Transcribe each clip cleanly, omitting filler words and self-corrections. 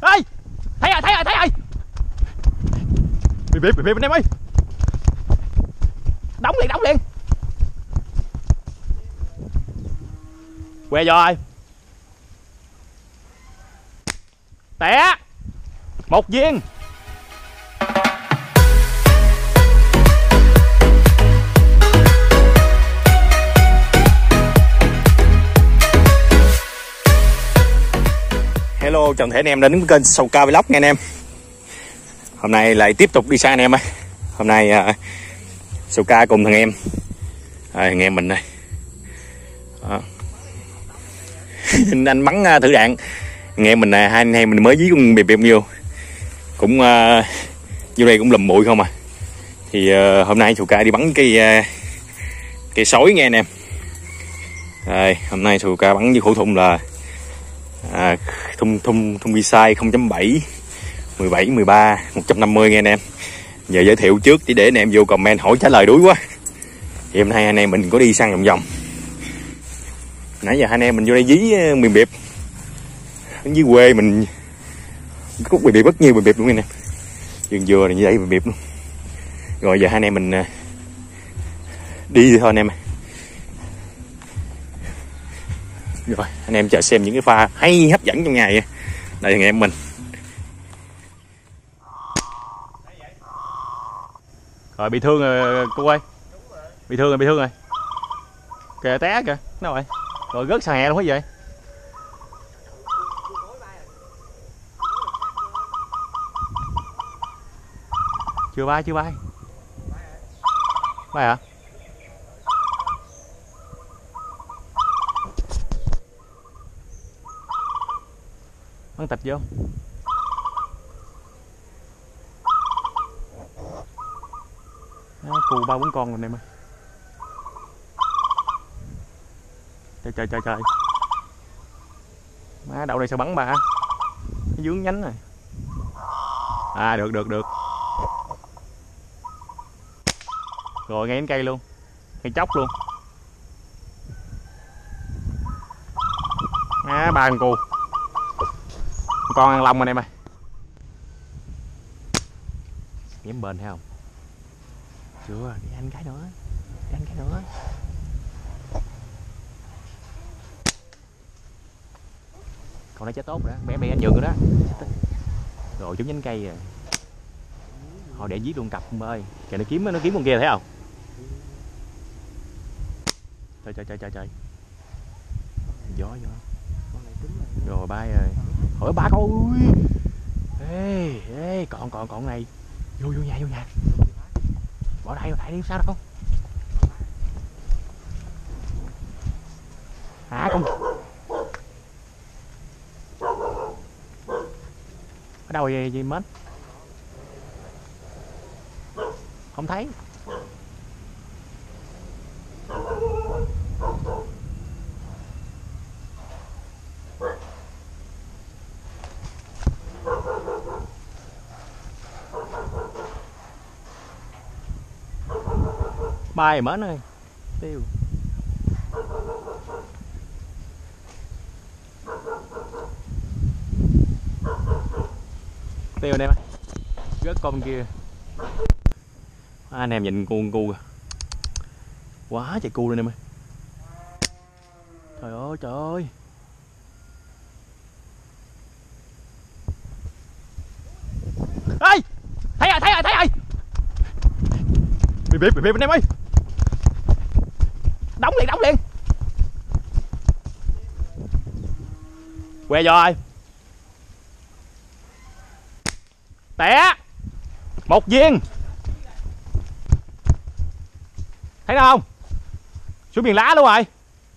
Ê, thấy rồi. Bị anh em ơi. Đóng liền. Que rồi. Té. Một viên. Hello, chào thể anh em đến kênh Sầu Ca Vlog nha anh em. Hôm nay lại tiếp tục đi xa anh em ơi. Hôm nay Sầu Ca cùng thằng em mình đây. Anh bắn thử đạn. Thằng em mình hai anh em mình mới dí con bịp vô. Cũng vô đây cũng lùm bụi không à. Thì hôm nay Sầu Ca đi bắn cây sói nghe anh em. Rồi, hôm nay Sầu Ca bắn với khẩu thùng là thùng Visay 0.7 17 13 150 nghe anh em. Giờ giới thiệu trước chỉ để anh em vô comment hỏi trả lời đuối quá. Thì hôm nay anh em mình có đi săn vòng vòng. Nãy giờ hai anh em mình vô đây dí miền biệp. Dưới quê mình có miền biệp rất nhiều miền biệp luôn anh em. Vườn dừa này như vậy miền biệp luôn. Rồi giờ hai anh em mình đi thôi anh em. Rồi anh em chờ xem những cái pha hay hấp dẫn trong ngày. Đây thằng em mình. Rồi bị thương rồi cô ơi. Bị thương rồi. Kìa té kìa. Đâu rồi? Rồi rớt xà hè luôn hết vậy. Chưa bay. Bay hả? Bắn tịch vô. Cù 3-4 con rồi em ơi. Trời. Má đậu đây sao bắn ba. Cái dướng nhánh này. À được. Rồi ngay đến cây luôn. Cây chóc luôn. Má 3 con cù. Con ăn lông anh em ơi. Nhém bền thấy không? Chưa, đi ăn cái nữa. Con nó chết tốt rồi đó, bé anh nhường rồi đó. Rồi trúng nhánh cây rồi. Họ để giết luôn cặp ông ơi. Kìa nó kiếm con kia thấy không? Trời. Gió. Rồi bay rồi. Hỏi ba con ơi. Ê, còn này. Vô nhà. Bỏ đây đi sao đâu. Hả con? Ở đâu vậy mến? Không thấy. Bay mến ơi. Tiêu. Tiêu anh em ơi. Rớt con kia. Anh em nhìn con cu kìa. Quá trời cu lên em ơi. Trời ơi. Ê! Thấy rồi. Bị anh em ơi. Đóng liền. Que rồi. Té. Một viên. Thấy không? Xuống miền lá luôn rồi.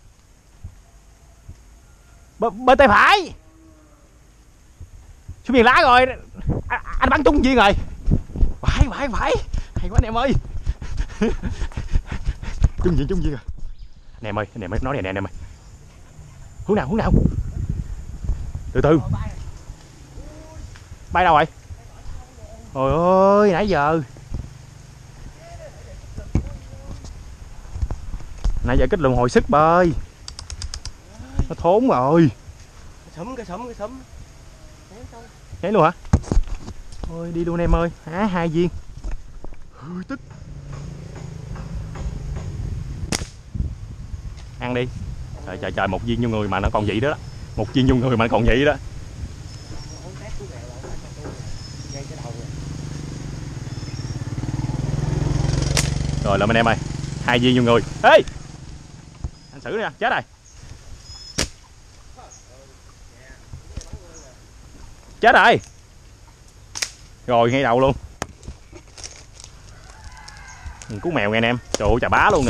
Bên tay phải. Xuống miền lá rồi. Anh bắn trúng viên rồi. Phải. Hay quá anh em ơi. Trúng viên rồi. Anh em ơi, nói này nè anh em ơi. Hướng nào? Từ. Bay đâu rồi? Trời ơi, nãy giờ. Nãy giờ kích luồng hồi sức bơi. Nó thốn rồi. Cái sấm. Cháy luôn hả? Thôi đi luôn em ơi. Há 2 viên. Tức. Ăn đi. Trời trời trời, 1 viên vô người mà nó còn vậy đó. 1 viên vô người mà nó còn vậy đó. Rồi làm anh em ơi. 2 viên vô người. Ê! Anh xử đi à, chết rồi. Chết rồi. Rồi ngay đầu luôn. Cú mèo nghe anh em. Trời ơi, chà bá luôn nè.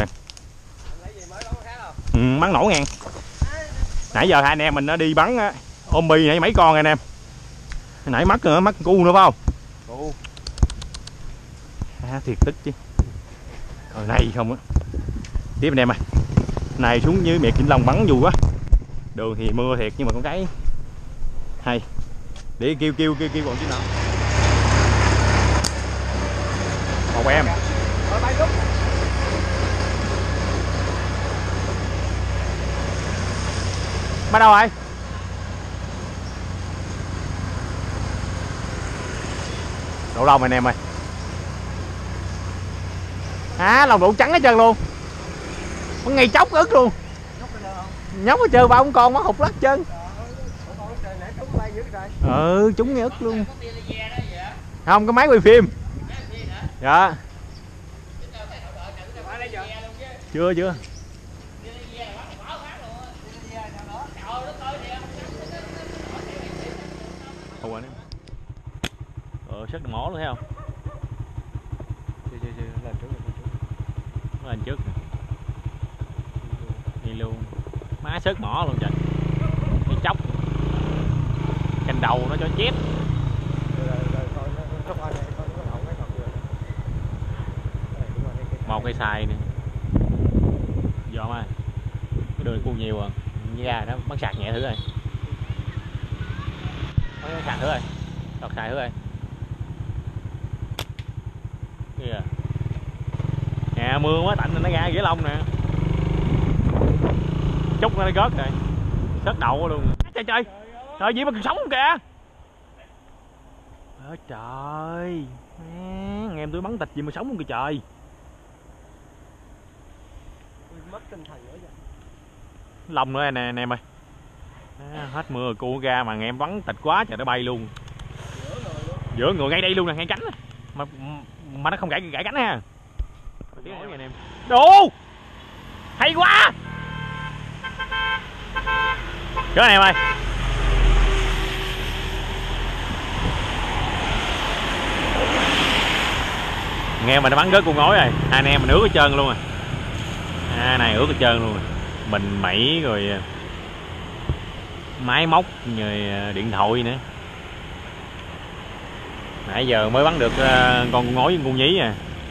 Bắn nổ ngang. Nãy giờ hai anh em mình nó đi bắn ôm bi nãy mấy con anh em. Nãy mắc cu nữa phải không? Cu. Thiệt tức chứ. Rồi này không á. Tiếp anh em ơi. Này xuống dưới miệt Vĩnh Long bắn vui quá. Đường thì mưa thiệt nhưng mà con cái hay. Để kêu còn chứ nào. Một em. Bắt đầu rồi. Đổ lông anh em ơi. Lòng đổ trắng hết trơn luôn. Con ngay chốc ức luôn. Nhóc hết trơn, ba ông con nó hụt lắc chân. Chúng nghe ức luôn. Không, cái máy quay phim. Dạ. Chưa. Sất mỏ luôn thấy không? Chưa lên trước. Đi luôn. Má sớt mỏ luôn trời. Đi chóc. Cành đầu nó cho chép. Một cây xài nè. Dòm ơi. Cái đường cu nhiều à. Ra nó bắn sạc nhẹ thử rồi. Bắn sạc thử rồi. Đọt xài thử rồi. Kìa. Nè mưa quá tạnh nó ra ghế lông nè. Chút nó gớt rồi. Sớt đầu luôn. Trời trời. Trời gì mà còn sống không kìa. Trời. Nghe em tôi bắn tịch gì mà sống không kìa trời. Mất tinh thần nữa vậy. Lông nữa nè em ơi. Hết mưa cua ra mà nghe em bắn tịch quá trời nó bay luôn. Giữa người ngay đây luôn nè, ngay cánh. Mà nó không gãy cánh ha. Anh em. Đồ. Hay quá. Chớ anh em ơi. Nghe mà nó bắn rớt con ngói rồi. Hai anh em mình ướt hết trơn luôn rồi. Này ướt hết trơn luôn rồi. Mình mẩy rồi máy móc rồi điện thoại nữa. Nãy giờ mới bắn được con ngói với con nhí à.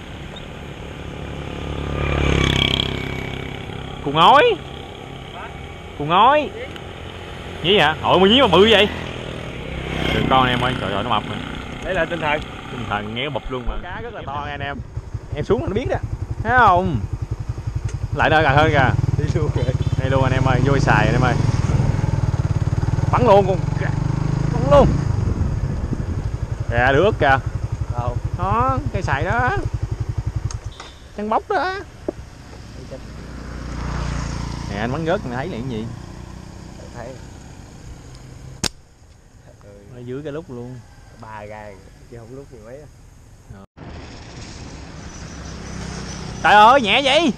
Con ngói nhí hả? Ôi mà nhí mà bự vậy. Đừng con em ơi, trời ơi nó mập nè. Đấy là tinh thần nghe bụp luôn mà. Cá rất là to nghe anh em. Em xuống là nó biết đó. Thấy không? Lại nơi gần hơn kìa. Đi luôn rồi. Đây luôn anh em ơi, vô xài anh em ơi. Bắn luôn con. Bắn luôn. Kìa được kìa. Đâu? Đó, cây xài đó. Chân bóc đó. Nè anh bắn rớt mày thấy là cái gì? Thấy. Ở dưới cái lúc luôn. 3 gai chứ không lúc gì mấy. Trời ơi nhẹ vậy.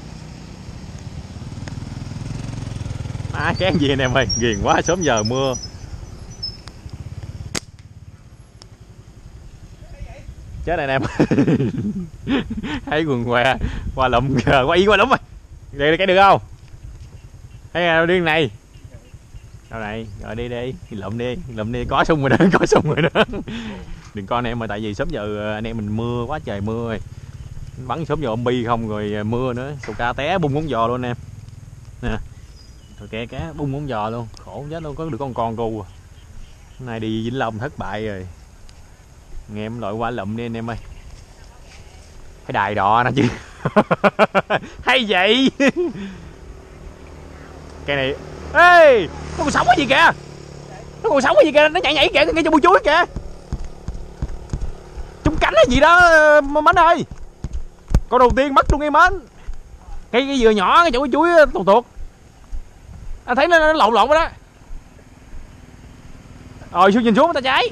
Kén gì anh em ơi, ghiền quá sớm giờ mưa. Chết này anh em. Thấy quần qua lụm kìa, qua lụm rồi. Đây cái được không? Thấy điên này. Đâu này, rồi đi lụm đi, có sung rồi đó, Đừng con em mà tại vì sớm giờ anh em mình mưa quá trời mưa rồi. Bắn sớm giờ ôm bi không rồi mưa nữa, sầu ca té bung con giò luôn anh em. Nè. Rồi kè cá bung con giò luôn, khổ chết luôn, có được con cu. Hôm nay đi Vĩnh Long thất bại rồi. Nghe em loại qua lụm đi anh em ơi. Cái đài đò nó chứ. Hay vậy. Cây này. Ê, có con sống cái gì kìa. Nó còn sống cái gì kìa, nó nhảy kìa, ngay trong bụi chuối kìa. Trúng cánh hay gì đó Mến ơi. Con đầu tiên mất luôn em Mến. Cái dừa nhỏ cái chỗ cái chuối tuột tuột. Anh thấy nó lộn lộn rồi đó. Rồi xuống nhìn xuống ta cháy.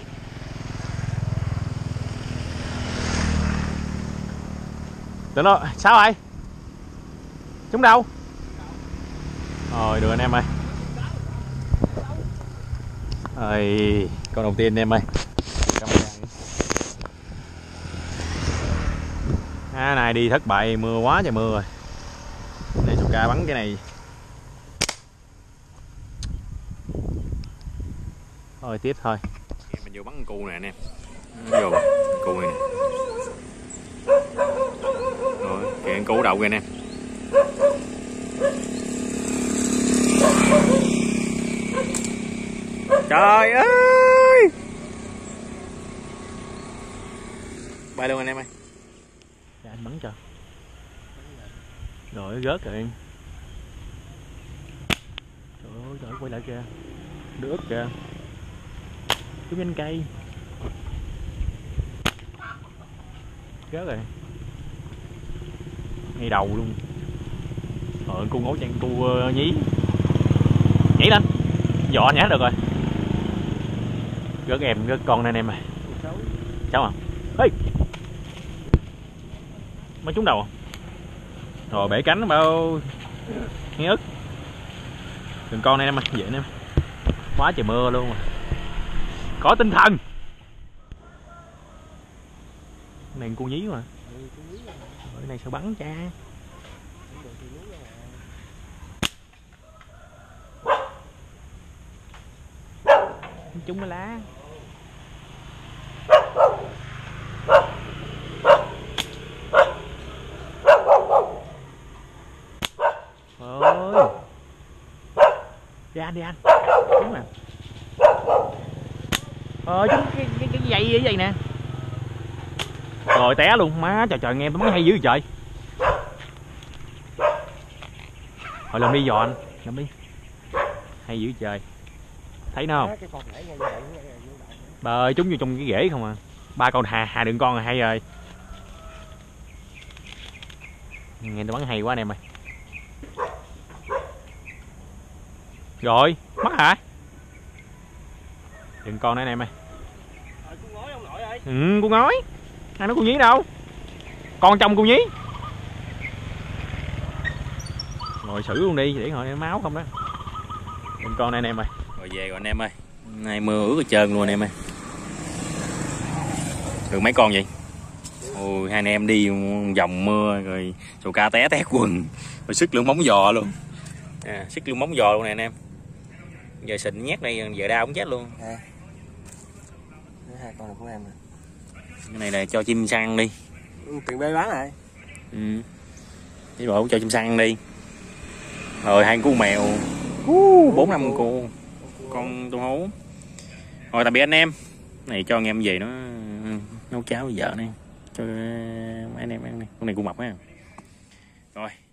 Tụi nó sao rồi? Trúng đâu? Rồi được anh em ơi. Rồi con đầu tiên anh em ơi. Này đi thất bại, mưa quá trời mưa rồi. Này Soka bắn cái này. Thôi tiếp thôi. Mình vô bắn cu này anh em. Vô cu này nè. Rồi, kìa cu đậu kìa anh em. Trời ơi. Bay luôn anh em ơi. Để anh bắn cho. Rồi rớt rồi. Trời ơi quay lại kìa. Đứa kìa. Trúng nhanh cây. Rớt rồi. Ngay đầu luôn. Cu ngố trang cu nhí. Nhảy lên. Dọ nhá được rồi. Rớt em rớt con này anh em ơi. Sao à? Ê. Mới trúng đầu. Rồi bể cánh bao nghe ức. Đừng con này em ơi, vậy em. Quá trời mưa luôn mà. Có tinh thần. Cái này cu nhí mà. Cái này sao bắn cha. Trúng cái lá. Ôi. Đi anh. Đúng nè. Trúng cái dây nè. Rồi té luôn, má trời nghe tôi bắn hay dữ trời. Thôi làm đi dò anh, làm đi. Hay dữ trời. Thấy nó không? Bà ơi, trúng vô trong cái rễ không à. 3 con hà đừng con là hay rồi. Nghe tôi bắn hay quá anh em ơi. Rồi, mất hả? Đừng con nữa anh em ơi. Ừ, con ngói. Ai nói con nhí đâu. Con trong con nhí. Rồi xử luôn đi để hồi máu không đó. Đừng con này anh em ơi. Rồi về rồi anh em ơi. Nay mưa ướt hết trơn luôn anh em ơi. Được mấy con vậy? Ôi hai anh em đi vòng mưa rồi Soka té tét quần. Rồi sức lưỡng móng giò luôn. Sức lưỡng móng giò luôn nè anh em. Giờ xịn nhét đây giờ đau cũng chết luôn. Hai con này của em nè. Cái này là cho chim săn đi. Tiền bê bán rồi. Cái bộ cho chim săn đi. Rồi 2 con mèo. 4-5 con tôm hú. Rồi tạm biệt anh em. Này cho anh em về nó nấu cháo với vợ này. Cho mấy anh em ăn này. Con này cũng mập á. Rồi